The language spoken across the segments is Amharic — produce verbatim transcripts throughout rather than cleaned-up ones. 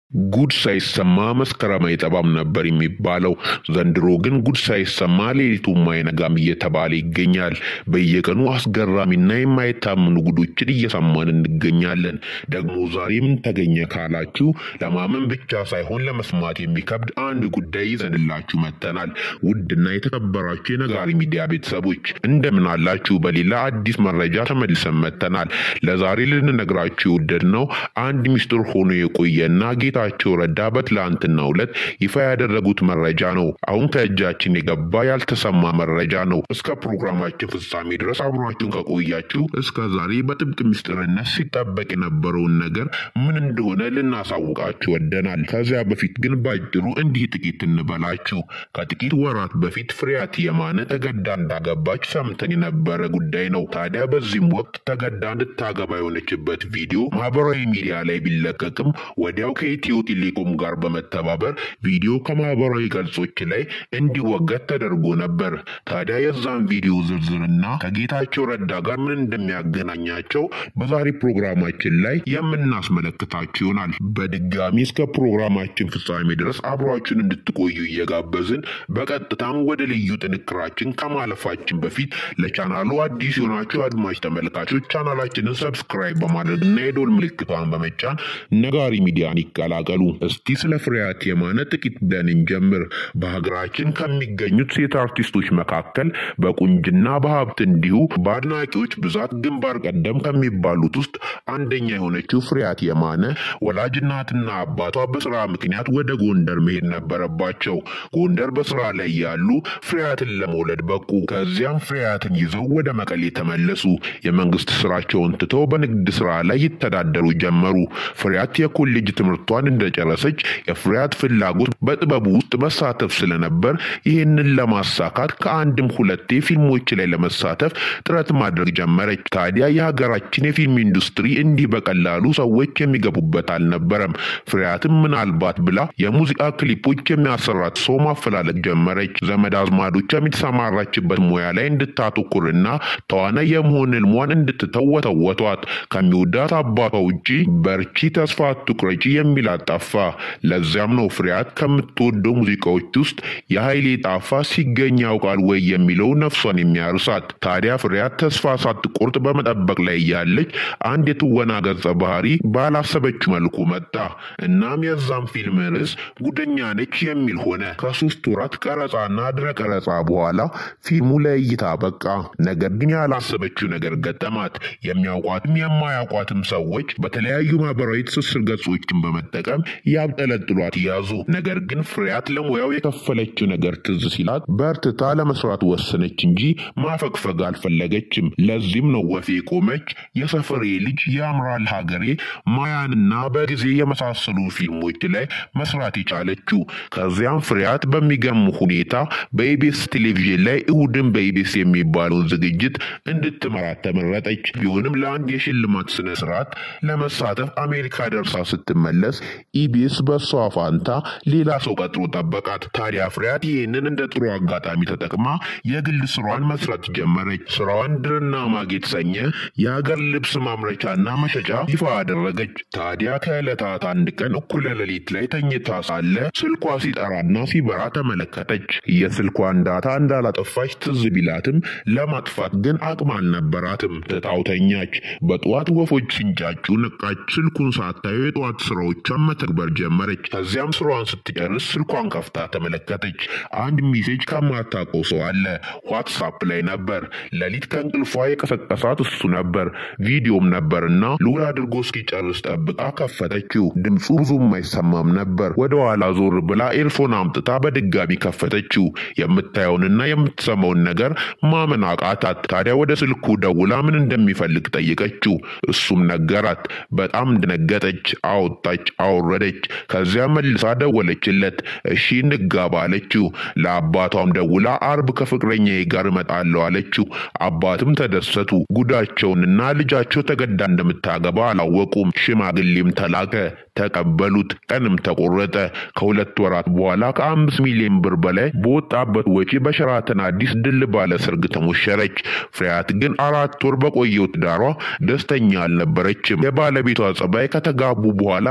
ጉድ ሳይሰማ መስከረም አይጠባም ነበር የሚባለው። ዘንድሮ ግን ጉድ ሳይሰማ ሌሊቱም አይነጋም እየተባለ ይገኛል። በየቀኑ አስገራሚና የማይታመኑ ጉዶችን እየሰማን እንገኛለን። ደግሞ ዛሬ ምን ተገኘ ካላችሁ ለማመን ብቻ ሳይሆን ለመስማት የሚከብድ አንድ ጉዳይ ይዘንላችሁ መጥተናል። ውድና የተከበራችሁ የነጋሪ ሚዲያ ቤተሰቦች እንደምን አላችሁ? በሌላ አዲስ መረጃ ተመልሰን መጥተናል። ለዛሬ ልንነግራችሁ የወደድነው አንድ ሚስጥር ሆኖ የቆየና ጌታ ጌታቸው ረዳ በትላንትናው ዕለት ይፋ ያደረጉት መረጃ ነው። አሁን ከእጃችን የገባ ያልተሰማ መረጃ ነው። እስከ ፕሮግራማችን ፍጻሜ ድረስ አብራችሁን ከቆያችሁ እስከ ዛሬ በጥብቅ ምስጢርነት ሲጠበቅ የነበረውን ነገር ምን እንደሆነ ልናሳውቃችሁ ወደናል። ከዚያ በፊት ግን ባጭሩ እንዲህ ጥቂት እንበላችሁ። ከጥቂት ወራት በፊት ፍሬያት የማነ ተገዳ እንዳገባች ሰምተን የነበረ ጉዳይ ነው። ታዲያ በዚህም ወቅት ተገዳ እንድታገባ የሆነችበት ቪዲዮ ማህበራዊ ሚዲያ ላይ ቢለቀቅም ወዲያው ከኢትዮ ቴሌኮም ጋር በመተባበር ቪዲዮ ከማህበራዊ ገጾች ላይ እንዲወገድ ተደርጎ ነበር። ታዲያ የዛን ቪዲዮ ዝርዝርና ከጌታቸው ረዳ ጋር ምን እንደሚያገናኛቸው በዛሬ ፕሮግራማችን ላይ የምናስመለክታችሁ ይሆናል። በድጋሚ እስከ ፕሮግራማችን ፍጻሜ ድረስ አብራችሁን እንድትቆዩ እየጋበዝን በቀጥታም ወደ ልዩ ጥንቅራችን ከማለፋችን በፊት ለቻናሉ አዲስ የሆናችሁ አድማጭ ተመልካቾች ቻናላችንን ሰብስክራይብ በማድረግና የደወል ምልክቷን በመጫን ነጋሪ ሚዲያን ይቀላቀሉ። እስቲ ስለ ፍሬያት የማነ ጥቂት ብለን እንጀምር። በሀገራችን ከሚገኙት ሴት አርቲስቶች መካከል በቁንጅና በሀብት እንዲሁ በአድናቂዎች ብዛት ግንባር ቀደም ከሚባሉት ውስጥ አንደኛ የሆነችው ፍሬያት የማነ ወላጅ እናትና አባቷ በስራ ምክንያት ወደ ጎንደር መሄድ ነበረባቸው። ጎንደር በስራ ላይ ያሉ ፍሬያትን ለመውለድ በቁ። ከዚያም ፍሬያትን ይዘው ወደ መቀሌ ተመለሱ። የመንግስት ስራቸውን ትተው በንግድ ስራ ላይ ይተዳደሩ ጀመሩ። ፍሬያት የኮሌጅ ትምህርቷን እንደጨረሰች የፍሬያት ፍላጎት በጥበቡ ውስጥ መሳተፍ ስለነበር ይህንን ለማሳካት ከአንድም ሁለቴ ፊልሞች ላይ ለመሳተፍ ጥረት ማድረግ ጀመረች። ታዲያ የሀገራችን የፊልም ኢንዱስትሪ እንዲህ በቀላሉ ሰዎች የሚገቡበት አልነበረም። ፍሬያትም ምናልባት ብላ የሙዚቃ ክሊፖች የሚያሰራት ሰው ማፈላለግ ጀመረች። ዘመድ አዝማዶቿ የተሰማራችበት ሙያ ላይ እንድታተኩርና ተዋናይ የመሆን ህልሟን እንድትተወተወቷት ከሚወዳት አባቷ ውጪ በርቺ ተስፋ አትቁረጪ የሚላት ጠፋ። ለዚያም ነው ፍሬያት ከምትወደው ሙዚቃዎች ውስጥ የኃይሌ ጣፋ ሲገኝ ያውቃል ወይ የሚለው ነፍሷን የሚያርሳት። ታዲያ ፍሬያት ተስፋ ሳትቆርጥ በመጠበቅ ላይ ያለች አንድ የትወና ገጸ ባህሪ ባላሰበችው መልኩ መጣ። እናም የዛም ፊልም ርዕስ ጉደኛ ነች የሚል ሆነ። ከሶስት ወራት ቀረጻና ድረ ቀረጻ በኋላ ፊልሙ ለእይታ በቃ። ነገር ግን ያላሰበችው ነገር ገጠማት። የሚያውቋትም የማያውቋትም ሰዎች በተለያዩ ማህበራዊ ትስስር ገጾችን በመጠቀም ያብጠለጥሏት ያዙ። ነገር ግን ፍሬያት ለሙያው የከፈለችው ነገር ትዝ ሲላት በርትታ ለመስራት ወሰነች እንጂ ማፈግፈግ አልፈለገችም። ለዚህም ነው ወፌ ቆመች፣ የሰፈሬ ልጅ፣ ያምራል ሀገሬ፣ ማያንና በጊዜ የመሳሰሉ ፊልሞች ላይ መስራት የቻለችው። ከዚያም ፍሬያት በሚገርም ሁኔታ በኢቢኤስ ቴሌቪዥን ላይ እሁድን በኢቢኤስ የሚባለውን ዝግጅት እንድትመራት ተመረጠች። ቢሆንም ለአንድ የሽልማት ስነ ስርዓት ለመሳተፍ አሜሪካ ደርሳ ስትመለስ ኢቢኤስ በሷ ፋንታ ሌላ ሰው ቀጥሮ ጠበቃት። ታዲያ ፍሬያት ይህንን እንደ ጥሩ አጋጣሚ ተጠቅማ የግል ስራዋን መስራት ጀመረች። ስራዋን ድርና ማግ የተሰኘ የሀገር ልብስ ማምረቻና መሸጫ ይፋ አደረገች። ታዲያ ከዕለታት አንድ ቀን እኩለ ሌሊት ላይ ተኝታ ሳለ ስልኳ ሲጠራና ሲበራ ተመለከተች። የስልኳን ዳታ እንዳላጠፋች ትዝ ቢላትም ለማጥፋት ግን አቅም አልነበራትም። ተጣውተኛች። በጠዋት ወፎች ሲንጫጩ ነቃች። ስልኩን ሳታየው የጠዋት ስራዎቿን መተግበር ጀመረች። ከዚያም ስራዋን ስትጨርስ ስልኳን ከፍታ ተመለከተች። አንድ ሜሴጅ ከማታውቀው ሰው አለ። ዋትስአፕ ላይ ነበር። ሌሊት ከእንቅልፏ የቀሰቀሳት እሱ ነበር። ቪዲዮም ነበርና ሉል አድርጎ እስኪጨርስ ጠብቃ ከፈተችው። ድምፁ ብዙም አይሰማም ነበር። ወደ ኋላ ዞር ብላ ኤርፎን አምጥታ በድጋሚ ከፈተችው። የምታየውንና የምትሰማውን ነገር ማመን አቃታት። ታዲያ ወደ ስልኩ ደውላ ምን እንደሚፈልግ ጠየቀችው። እሱም ነገራት። በጣም ደነገጠች። አወጣች፣ አወረደች። ከዚያ መልሳ ደወለችለት። እሺ እንጋባ አለችው። ለአባቷም ደውላ አርብ ከፍቅረኛዬ ጋር እመጣለሁ አለችው። አባትም ተደሰቱ። ጉዳቸውንና ልጃቸው ተገዳ እንደምታገባ አላወቁም። ሽማግሌም ተላከ። ተቀበሉት። ቀንም ተቆረጠ። ከሁለት ወራት በኋላ ከአምስት ሚሊዮን ብር በላይ በወጣበት ወጪ በሸራተን አዲስ ድል ባለ ሰርግ ተሞሸረች። ፍሬያት ግን አራት ወር በቆየው ትዳሯ ደስተኛ አልነበረችም። የባለቤቷ ጸባይ ከተጋቡ በኋላ ሙሉ በሙሉ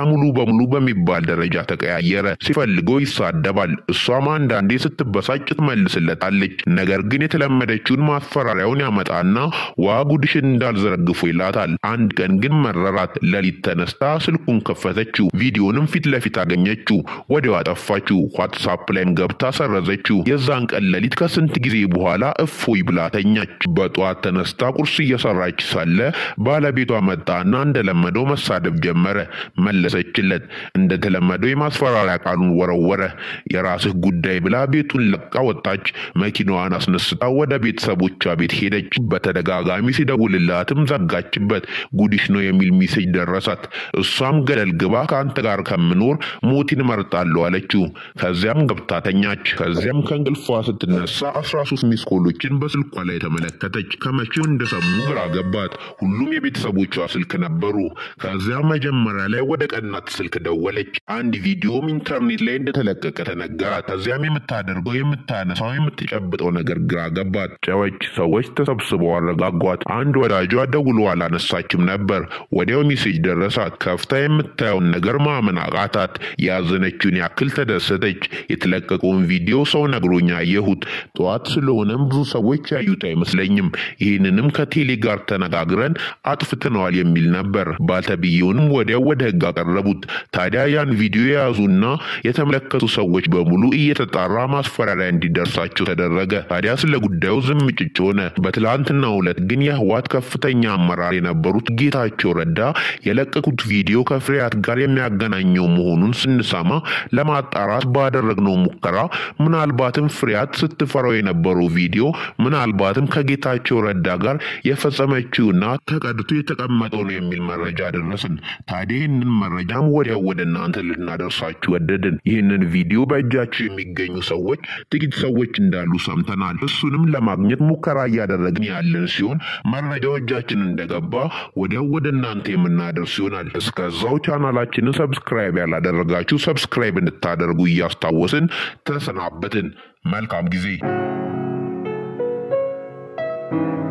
በሙሉ በሚባል ደረጃ ተቀያየረ። ሲፈልገው ይሳደባል፣ እሷም አንዳንዴ ስትበሳጭ ትመልስለታለች። ነገር ግን የተለመደችውን ማስፈራሪያውን ያመጣና ዋ ጉድሽን እንዳልዘረግፎ ይላታል። አንድ ቀን ግን መረራት። ሌሊት ተነስታ ስልኩን ከፈተችው፣ ቪዲዮንም ፊት ለፊት አገኘችው። ወዲያው አጠፋችው። ዋትስአፕ ላይም ገብታ ሰረዘችው። የዛን ቀን ሌሊት ከስንት ጊዜ በኋላ እፎይ ብላ ተኛች። በጧት ተነስታ ቁርስ እየሰራች ሳለ ባለቤቷ መጣና እንደለመደው መሳደብ ጀመረ። መለሰችለት። እንደተለመደው የማስፈራሪያ ቃሉን ወረወረ። የራስህ ጉዳይ ብላ ቤቱን ለቃ ወጣች። መኪናዋን አስነስታ ወደ ቤተሰቦቿ ቤት ሄደች። በተደጋጋሚ ሲደውልላትም ዘጋችበት። ጉዲሽ ነው የሚል ሜሴጅ ደረሳት። እሷም ገደል ግባ ከአንተ ጋር ከምኖር ሞትን መርጣለሁ አለችው። ከዚያም ገብታ ተኛች። ከዚያም ከእንቅልፏ ስትነሳ አስራ ሶስት ሚስኮሎችን በስልኳ ላይ ተመለከተች። ከመቼው እንደሰሙ ግራ ገባት። ሁሉም የቤተሰቦቿ ስልክ ነበሩ። ከዚያም መጀመሪያ ላይ ወደ ቀናት ስልክ ደወለች። አንድ ቪዲዮም ኢንተርኔት ላይ እንደተለቀቀ ተነገራት። ከዚያም የምታደርገው የምታነሳው የምትጨብጠው ነገር ግራ ገባት። ጨዎች ሰዎች ተሰብስበው አረጋጓት። አንድ ወዳጇ ደውሎ አላነሳችም ነበር። ወዲያው ሜሴጅ ደረሳት። ከፍታ የምታየውን ነገር ማመን አቃታት። ያዘነችውን ያክል ተደሰተች። የተለቀቀውን ቪዲዮ ሰው ነግሮኛ አየሁት። ጧት ስለሆነም ብዙ ሰዎች ያዩት አይመስለኝም። ይህንንም ከቴሌ ጋር ተነጋግረን አጥፍተነዋል የሚል ነበር። ባልተብየውንም ወዲያው ወደ ህግ አቀረቡት። ታዲያ ያን ቪዲዮ የያዙና የተመለከቱ ሰዎች በሙሉ እየተጣራ ማስፈራሪያ እንዲደርሳቸው ተደረገ። ታዲያ ስለ ጉዳዩ ዝም ጭጭ ሆነ። በትላንትናው ዕለት ግን የህወሓት ከፍተኛ አመራር የነበሩት ጌታቸው ረዳ የለቀቁት ቪዲዮ ከፍሬያት ጋር የሚያገናኘው መሆኑን ስንሰማ ለማጣራት ባደረግነው ሙከራ ምናልባትም ፍሬያት ስትፈራው የነበረው ቪዲዮ ምናልባትም ከጌታቸው ረዳ ጋር የፈጸመችውና ተቀድቶ የተቀመጠው ነው የሚል መረጃ ደረስን። ታዲያ ይህንን መረጃም ወዲያው ወደ እናንተ ልናደርሳችሁ ወደድን። ይህንን ቪዲዮ በእጃችሁ የሚገኙ ሰዎች ጥቂት ሰዎች እንዳሉ ሰምተናል። እሱንም ለማግኘት ሙከራ እያደረግን ያለን ሲሆን መረጃው እጃችን እንደገባ ወዲያው ወደ እናንተ የምናደርስ ይሆናል። እስከዛው ቻናላችንን ሰብስክራይብ ያላደረጋችሁ ሰብስክራይብ እንድታደርጉ እያስታወስን ተሰናበትን። መልካም ጊዜ።